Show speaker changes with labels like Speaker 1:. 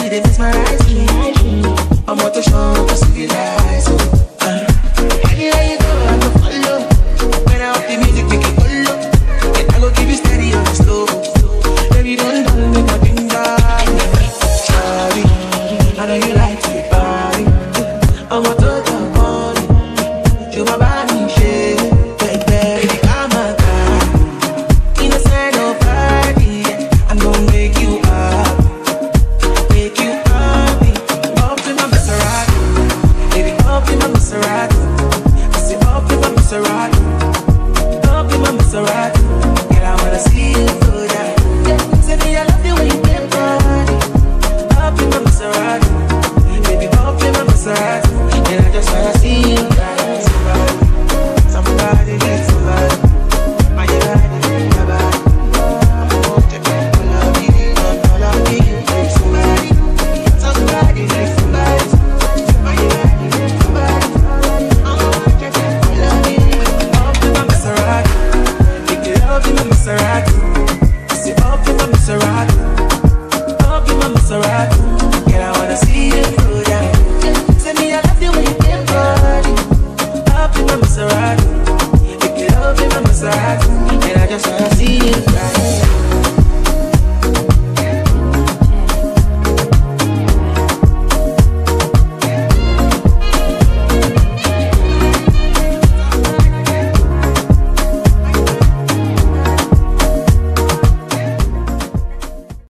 Speaker 1: you, they mesmerize me. I'm out to show, to civilize. Anywhere you go, I go follow. When I up the music, make it follow. And I go give you steady on the slow. Baby, don't make a thing die. Sorry, I know you like to be body. I'm out to the body. You my body, shit. Baby, I'm a guy. Innocent, nobody. I'm gonna make you up. Make you happy. Up in my Maserati. Baby, up in my Maserati. I say up in my Maserati. Up in my Maserati. Girl, I wanna see you do that. Yeah, say me I love you when you get body. Up in my Maserati. Baby, up in my Maserati. And I just wanna see you ride. Somebody, need somebody. My body, my body. I'm a walk to bed. I love you, I love you. Somebody, somebody, need somebody. My body, my body. I'm a walk to bed. I love you. Up in my Maserati. Make it up in my Maserati. I say up in my Maserati. Up in my Maserati. Girl, I wanna see you.